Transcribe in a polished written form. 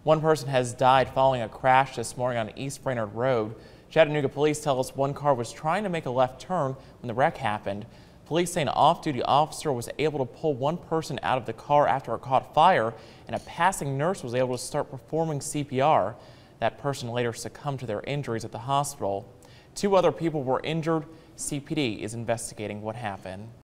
One person has died following a crash this morning on East Brainerd Road. Chattanooga police tell us one car was trying to make a left turn when the wreck happened. Police say an off-duty officer was able to pull one person out of the car after it caught fire, and a passing nurse was able to start performing CPR. That person later succumbed to their injuries at the hospital. 2 other people were injured. CPD is investigating what happened.